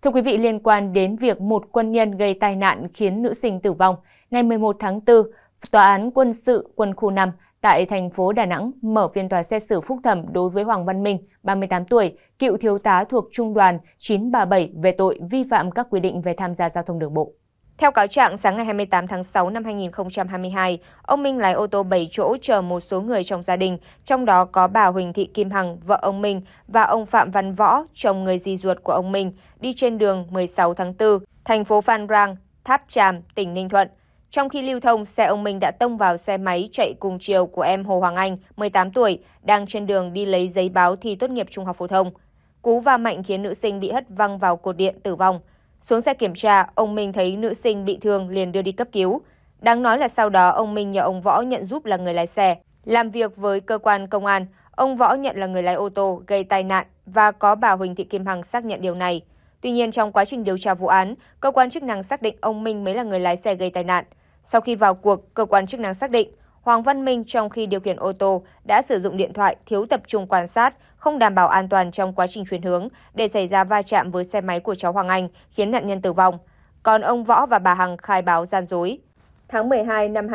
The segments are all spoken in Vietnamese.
Thưa quý vị, liên quan đến việc một quân nhân gây tai nạn khiến nữ sinh tử vong, ngày 11 tháng 4, Tòa án Quân sự Quân khu 5 tại thành phố Đà Nẵng mở phiên tòa xét xử phúc thẩm đối với Hoàng Văn Minh, 38 tuổi, cựu thiếu tá thuộc Trung đoàn 937 về tội vi phạm các quy định về tham gia giao thông đường bộ. Theo cáo trạng, sáng ngày 28 tháng 6 năm 2022, ông Minh lái ô tô 7 chỗ chở một số người trong gia đình, trong đó có bà Huỳnh Thị Kim Hằng, vợ ông Minh, và ông Phạm Văn Võ, chồng người dì ruột của ông Minh, đi trên đường 16 tháng 4, thành phố Phan Rang, Tháp Chàm, tỉnh Ninh Thuận. Trong khi lưu thông, xe ông Minh đã tông vào xe máy chạy cùng chiều của em Hồ Hoàng Anh, 18 tuổi, đang trên đường đi lấy giấy báo thi tốt nghiệp trung học phổ thông. Cú va mạnh khiến nữ sinh bị hất văng vào cột điện tử vong. Xuống xe kiểm tra, ông Minh thấy nữ sinh bị thương liền đưa đi cấp cứu. Đáng nói là sau đó ông Minh nhờ ông Võ nhận giúp là người lái xe. Làm việc với cơ quan công an, ông Võ nhận là người lái ô tô gây tai nạn và có bà Huỳnh Thị Kim Hằng xác nhận điều này. Tuy nhiên, trong quá trình điều tra vụ án, cơ quan chức năng xác định ông Minh mới là người lái xe gây tai nạn. Sau khi vào cuộc, cơ quan chức năng xác định Hoàng Văn Minh trong khi điều khiển ô tô đã sử dụng điện thoại, thiếu tập trung quan sát, không đảm bảo an toàn trong quá trình chuyển hướng để xảy ra va chạm với xe máy của cháu Hoàng Anh, khiến nạn nhân tử vong. Còn ông Võ và bà Hằng khai báo gian dối. Tháng 12 năm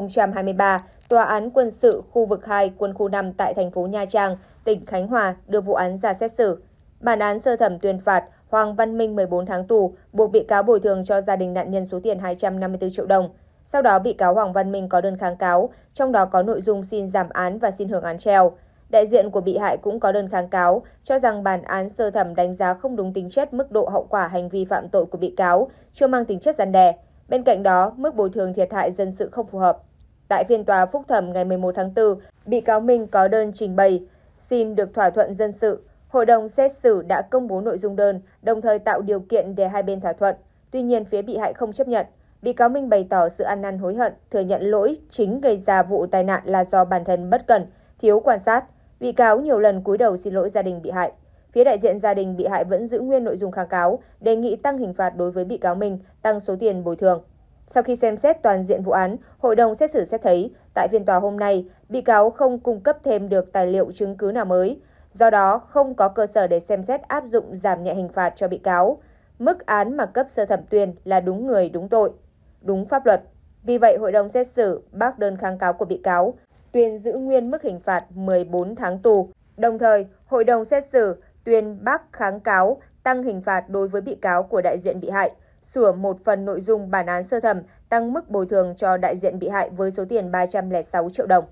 2023, Tòa án Quân sự khu vực 2 Quân khu 5 tại thành phố Nha Trang, tỉnh Khánh Hòa đưa vụ án ra xét xử. Bản án sơ thẩm tuyên phạt Hoàng Văn Minh 14 tháng tù, buộc bị cáo bồi thường cho gia đình nạn nhân số tiền 254 triệu đồng. Sau đó, bị cáo Hoàng Văn Minh có đơn kháng cáo, trong đó có nội dung xin giảm án và xin hưởng án treo. Đại diện của bị hại cũng có đơn kháng cáo, cho rằng bản án sơ thẩm đánh giá không đúng tính chất, mức độ hậu quả hành vi phạm tội của bị cáo, chưa mang tính chất răn đe. Bên cạnh đó, mức bồi thường thiệt hại dân sự không phù hợp. Tại phiên tòa phúc thẩm ngày 11 tháng 4, bị cáo Minh có đơn trình bày xin được thỏa thuận dân sự. Hội đồng xét xử đã công bố nội dung đơn, đồng thời tạo điều kiện để hai bên thỏa thuận. Tuy nhiên, phía bị hại không chấp nhận. Bị cáo Minh bày tỏ sự ăn năn hối hận, thừa nhận lỗi chính gây ra vụ tai nạn là do bản thân bất cẩn, thiếu quan sát. Bị cáo nhiều lần cúi đầu xin lỗi gia đình bị hại. Phía đại diện gia đình bị hại vẫn giữ nguyên nội dung kháng cáo, đề nghị tăng hình phạt đối với bị cáo Minh, tăng số tiền bồi thường. Sau khi xem xét toàn diện vụ án, hội đồng xét xử xét thấy, tại phiên tòa hôm nay, bị cáo không cung cấp thêm được tài liệu chứng cứ nào mới. Do đó, không có cơ sở để xem xét áp dụng giảm nhẹ hình phạt cho bị cáo. Mức án mà cấp sơ thẩm tuyên là đúng người, đúng tội, đúng pháp luật. Vì vậy, hội đồng xét xử bác đơn kháng cáo của bị cáo, tuyên giữ nguyên mức hình phạt 14 tháng tù. Đồng thời, hội đồng xét xử tuyên bác kháng cáo tăng hình phạt đối với bị cáo của đại diện bị hại, sửa một phần nội dung bản án sơ thẩm, tăng mức bồi thường cho đại diện bị hại với số tiền 306 triệu đồng.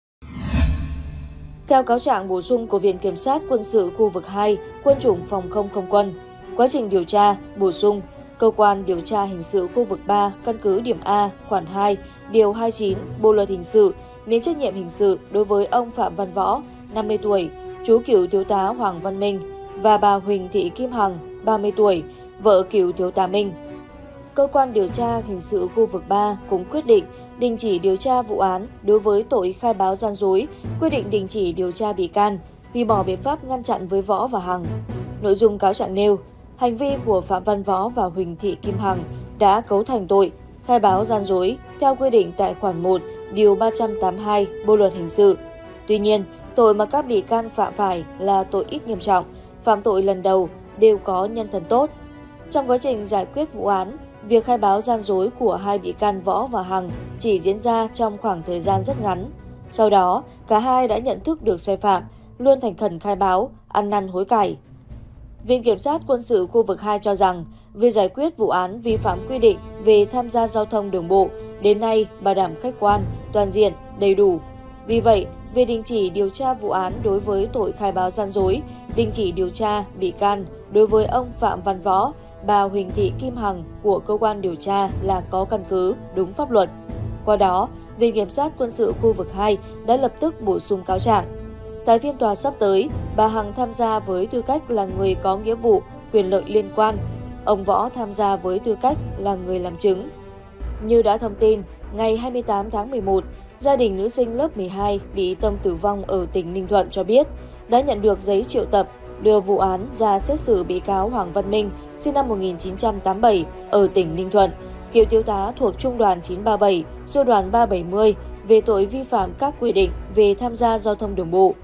Theo cáo trạng bổ sung của Viện Kiểm sát Quân sự khu vực 2, Quân chủng Phòng không Không quân, quá trình điều tra, bổ sung, Cơ quan điều tra hình sự khu vực 3 căn cứ điểm A, khoản 2, điều 29, Bộ luật hình sự, miễn trách nhiệm hình sự đối với ông Phạm Văn Võ, 50 tuổi, chú cựu thiếu tá Hoàng Văn Minh, và bà Huỳnh Thị Kim Hằng, 30 tuổi, vợ cựu thiếu tá Minh. Cơ quan điều tra hình sự khu vực 3 cũng quyết định đình chỉ điều tra vụ án đối với tội khai báo gian dối, quyết định đình chỉ điều tra bị can, hủy bỏ biện pháp ngăn chặn với Võ và Hằng. Nội dung cáo trạng nêu, hành vi của Phạm Văn Võ và Huỳnh Thị Kim Hằng đã cấu thành tội khai báo gian dối theo quy định tại khoản 1, điều 382 Bộ luật hình sự. Tuy nhiên, tội mà các bị can phạm phải là tội ít nghiêm trọng, phạm tội lần đầu đều có nhân thân tốt. Trong quá trình giải quyết vụ án, việc khai báo gian dối của hai bị can Võ và Hằng chỉ diễn ra trong khoảng thời gian rất ngắn. Sau đó, cả hai đã nhận thức được sai phạm, luôn thành khẩn khai báo, ăn năn hối cải. Viện Kiểm sát Quân sự khu vực 2 cho rằng, việc giải quyết vụ án vi phạm quy định về tham gia giao thông đường bộ đến nay bảo đảm khách quan, toàn diện, đầy đủ. Vì vậy, việc đình chỉ điều tra vụ án đối với tội khai báo gian dối, đình chỉ điều tra bị can đối với ông Phạm Văn Võ, bà Huỳnh Thị Kim Hằng của cơ quan điều tra là có căn cứ, đúng pháp luật. Qua đó, Viện Kiểm sát Quân sự khu vực 2 đã lập tức bổ sung cáo trạng. Tại phiên tòa sắp tới, bà Hằng tham gia với tư cách là người có nghĩa vụ, quyền lợi liên quan. Ông Võ tham gia với tư cách là người làm chứng. Như đã thông tin, ngày 28 tháng 11, gia đình nữ sinh lớp 12 bị tông tử vong ở tỉnh Ninh Thuận cho biết đã nhận được giấy triệu tập đưa vụ án ra xét xử bị cáo Hoàng Văn Minh, sinh năm 1987, ở tỉnh Ninh Thuận, cựu thiếu tá thuộc Trung đoàn 937, Sư đoàn 370 về tội vi phạm các quy định về tham gia giao thông đường bộ.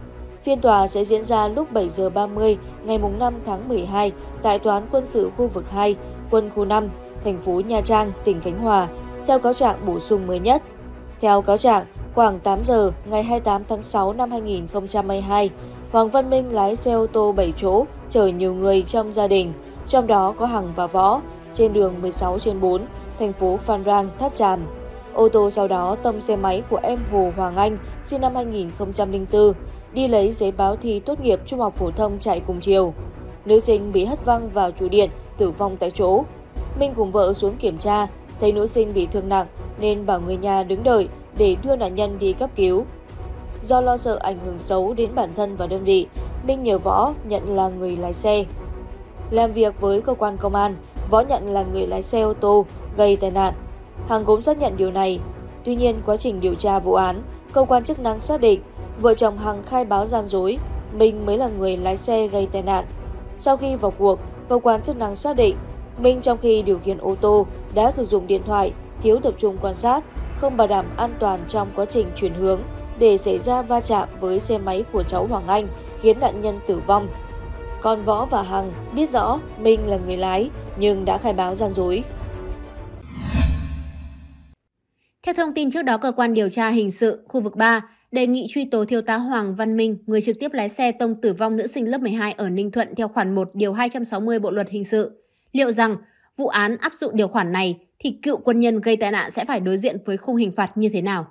Phiên tòa sẽ diễn ra lúc 7 giờ 30 ngày 5 tháng 12 tại Tòa án Quân sự khu vực 2, quân khu 5, thành phố Nha Trang, tỉnh Khánh Hòa, theo cáo trạng bổ sung mới nhất. Theo cáo trạng, khoảng 8 giờ ngày 28 tháng 6 năm 2022, Hoàng Văn Minh lái xe ô tô 7 chỗ chở nhiều người trong gia đình, trong đó có Hằng và Võ, trên đường 16/4, thành phố Phan Rang, Tháp Chàm. Ô tô sau đó tông xe máy của em Hồ Hoàng Anh, sinh năm 2004, đi lấy giấy báo thi tốt nghiệp trung học phổ thông chạy cùng chiều. Nữ sinh bị hất văng vào trụ điện, tử vong tại chỗ. Minh cùng vợ xuống kiểm tra, thấy nữ sinh bị thương nặng nên bảo người nhà đứng đợi để đưa nạn nhân đi cấp cứu. Do lo sợ ảnh hưởng xấu đến bản thân và đơn vị, Minh nhờ Võ nhận là người lái xe. Làm việc với cơ quan công an, Võ nhận là người lái xe ô tô gây tai nạn. Hằng cũng xác nhận điều này. Tuy nhiên, quá trình điều tra vụ án, cơ quan chức năng xác định vợ chồng Hằng khai báo gian dối, Minh mới là người lái xe gây tai nạn. Sau khi vào cuộc, cơ quan chức năng xác định Minh trong khi điều khiển ô tô đã sử dụng điện thoại, thiếu tập trung quan sát, không bảo đảm an toàn trong quá trình chuyển hướng để xảy ra va chạm với xe máy của cháu Hoàng Anh, khiến nạn nhân tử vong. Còn Võ và Hằng biết rõ Minh là người lái nhưng đã khai báo gian dối. Theo thông tin trước đó, cơ quan điều tra hình sự khu vực 3 đề nghị truy tố thiếu tá Hoàng Văn Minh, người trực tiếp lái xe tông tử vong nữ sinh lớp 12 ở Ninh Thuận theo khoản 1 điều 260 Bộ luật hình sự. Liệu rằng vụ án áp dụng điều khoản này thì cựu quân nhân gây tai nạn sẽ phải đối diện với khung hình phạt như thế nào?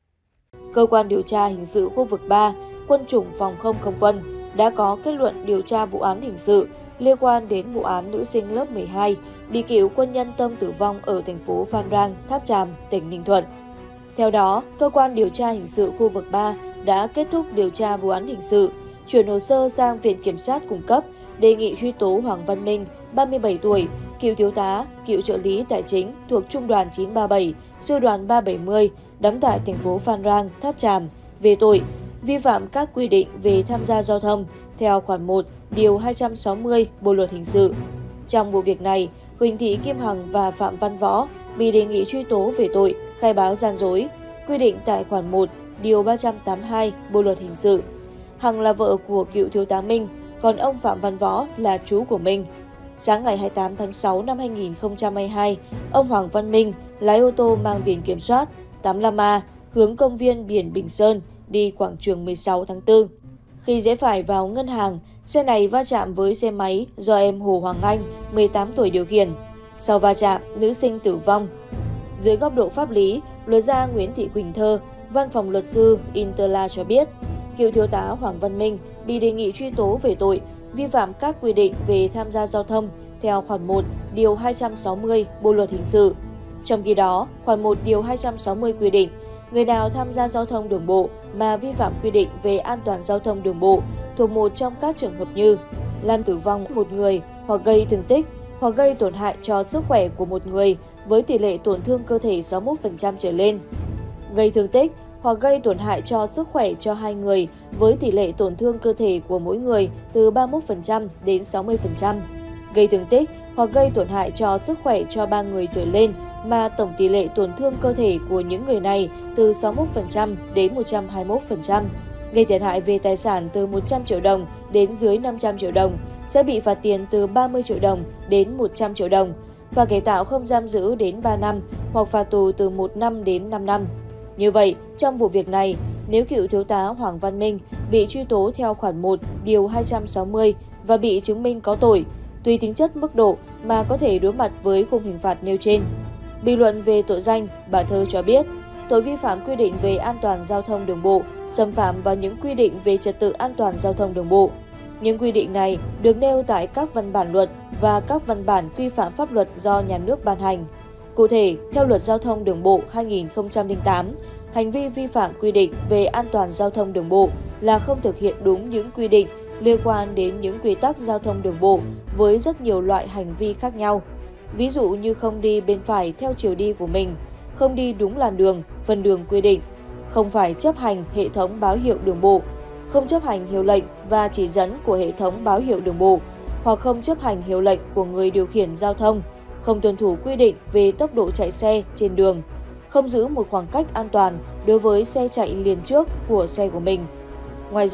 Cơ quan điều tra hình sự khu vực 3, Quân chủng Phòng không Không quân đã có kết luận điều tra vụ án hình sự liên quan đến vụ án nữ sinh lớp 12 bị cựu quân nhân tông tử vong ở thành phố Phan Rang, Tháp Chàm, tỉnh Ninh Thuận. Theo đó, cơ quan điều tra hình sự khu vực 3 đã kết thúc điều tra vụ án hình sự, chuyển hồ sơ sang Viện Kiểm sát cung cấp, đề nghị truy tố Hoàng Văn Minh, 37 tuổi, cựu thiếu tá, cựu trợ lý tài chính thuộc Trung đoàn 937, Sư đoàn 370, đóng tại thành phố Phan Rang, Tháp Chàm, về tội vi phạm các quy định về tham gia giao thông theo khoản 1, điều 260 Bộ luật hình sự. Trong vụ việc này, Huỳnh Thị Kim Hằng và Phạm Văn Võ bị đề nghị truy tố về tội khai báo gian dối, quy định tại khoản 1, điều 382 Bộ luật hình sự. Hằng là vợ của cựu thiếu tá Minh, còn ông Phạm Văn Võ là chú của Minh. Sáng ngày 28 tháng 6 năm 2022, ông Hoàng Văn Minh lái ô tô mang biển kiểm soát 85A hướng công viên biển Bình Sơn đi quảng trường 16 tháng 4. Khi rẽ phải vào ngân hàng, xe này va chạm với xe máy do em Hồ Hoàng Anh, 18 tuổi điều khiển. Sau va chạm, nữ sinh tử vong. Dưới góc độ pháp lý, luật gia Nguyễn Thị Quỳnh Thơ, Văn phòng luật sư Interla cho biết, cựu thiếu tá Hoàng Văn Minh bị đề nghị truy tố về tội vi phạm các quy định về tham gia giao thông theo khoản 1, điều 260 Bộ luật hình sự. Trong khi đó, khoản 1 điều 260 quy định, người nào tham gia giao thông đường bộ mà vi phạm quy định về an toàn giao thông đường bộ thuộc một trong các trường hợp như làm tử vong một người hoặc gây thương tích hoặc gây tổn hại cho sức khỏe của một người với tỷ lệ tổn thương cơ thể 61% trở lên, gây thương tích hoặc gây tổn hại cho sức khỏe cho hai người với tỷ lệ tổn thương cơ thể của mỗi người từ 31% đến 60%, gây thương tích hoặc gây tổn hại cho sức khỏe cho 3 người trở lên mà tổng tỷ lệ tổn thương cơ thể của những người này từ 61% đến 121%, gây thiệt hại về tài sản từ 100 triệu đồng đến dưới 500 triệu đồng, sẽ bị phạt tiền từ 30 triệu đồng đến 100 triệu đồng, và cải tạo không giam giữ đến 3 năm hoặc phạt tù từ 1 năm đến 5 năm. Như vậy, trong vụ việc này, nếu cựu thiếu tá Hoàng Văn Minh bị truy tố theo khoản 1, điều 260 và bị chứng minh có tội, tùy tính chất mức độ mà có thể đối mặt với khung hình phạt nêu trên. Bình luận về tội danh, bà Thơ cho biết, tội vi phạm quy định về an toàn giao thông đường bộ, xâm phạm vào những quy định về trật tự an toàn giao thông đường bộ. Những quy định này được nêu tại các văn bản luật và các văn bản quy phạm pháp luật do nhà nước ban hành. Cụ thể, theo Luật Giao thông Đường bộ 2008, hành vi vi phạm quy định về an toàn giao thông đường bộ là không thực hiện đúng những quy định liên quan đến những quy tắc giao thông đường bộ với rất nhiều loại hành vi khác nhau. Ví dụ như không đi bên phải theo chiều đi của mình, không đi đúng làn đường, phần đường quy định, không phải chấp hành hệ thống báo hiệu đường bộ, không chấp hành hiệu lệnh và chỉ dẫn của hệ thống báo hiệu đường bộ, hoặc không chấp hành hiệu lệnh của người điều khiển giao thông, không tuân thủ quy định về tốc độ chạy xe trên đường, không giữ một khoảng cách an toàn đối với xe chạy liền trước của xe của mình. Ngoài ra,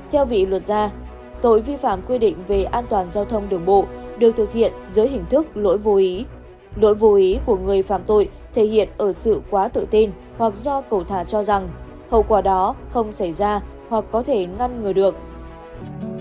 Theo vị luật gia, tội vi phạm quy định về an toàn giao thông đường bộ được thực hiện dưới hình thức lỗi vô ý. Lỗi vô ý của người phạm tội thể hiện ở sự quá tự tin hoặc do cẩu thả cho rằng hậu quả đó không xảy ra hoặc có thể ngăn ngừa được.